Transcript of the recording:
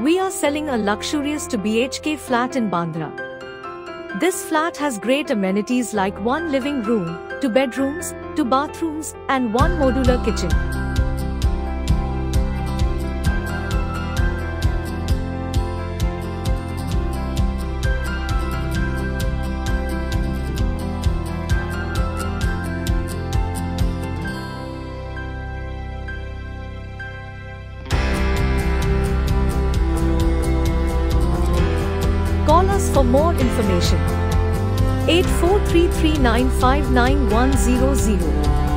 We are selling a luxurious 2 BHK flat in Bandra. This flat has great amenities like 1 living room, 2 bedrooms, 2 bathrooms, and 1 modular kitchen. Call us for more information. 8433959100